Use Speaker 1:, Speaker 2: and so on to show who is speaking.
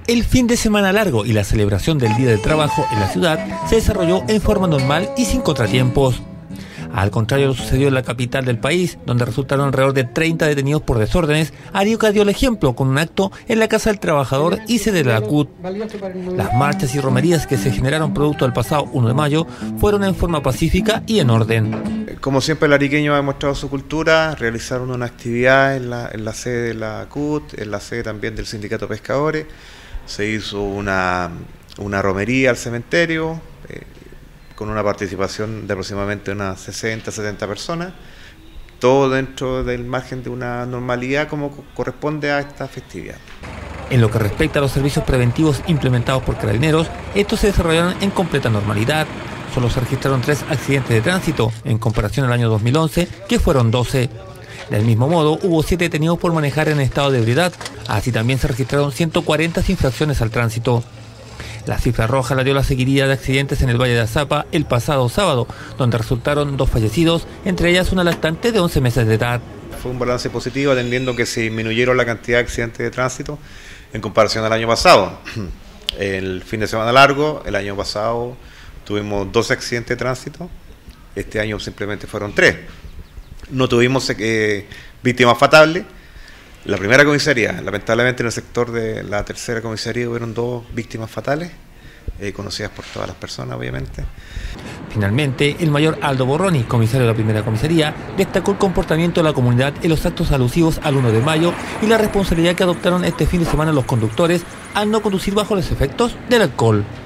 Speaker 1: El fin de semana largo y la celebración del Día del Trabajo en la ciudad se desarrolló en forma normal y sin contratiempos. Al contrario de lo sucedió en la capital del país, donde resultaron alrededor de 30 detenidos por desórdenes, Arica dio el ejemplo con un acto en la Casa del Trabajador y sede de la CUT. Las marchas y romerías que se generaron producto del pasado 1 de mayo fueron en forma pacífica y en orden.
Speaker 2: Como siempre, el ariqueño ha demostrado su cultura. Realizaron una actividad en la sede de la CUT, en la sede también del Sindicato de Pescadores. Se hizo una romería al cementerio, con una participación de aproximadamente unas 60, 70 personas, todo dentro del margen de una normalidad como corresponde a esta festividad.
Speaker 1: En lo que respecta a los servicios preventivos implementados por Carabineros, estos se desarrollaron en completa normalidad. Solo se registraron 3 accidentes de tránsito, en comparación al año 2011, que fueron 12. Del mismo modo, hubo 7 detenidos por manejar en estado de ebriedad. Así también se registraron 140 infracciones al tránsito. La cifra roja la dio la seguidilla de accidentes en el Valle de Azapa el pasado sábado, donde resultaron 2 fallecidos, entre ellas una lactante de 11 meses de edad.
Speaker 2: Fue un balance positivo, atendiendo que se disminuyeron la cantidad de accidentes de tránsito en comparación al año pasado. El fin de semana largo, el año pasado tuvimos 12 accidentes de tránsito, este año simplemente fueron 3. No tuvimos víctimas fatales. La primera comisaría, lamentablemente en el sector de la tercera comisaría hubieron 2 víctimas fatales, conocidas por todas las personas, obviamente.
Speaker 1: Finalmente, el mayor Aldo Borroni, comisario de la primera comisaría, destacó el comportamiento de la comunidad en los actos alusivos al 1 de mayo y la responsabilidad que adoptaron este fin de semana los conductores al no conducir bajo los efectos del alcohol.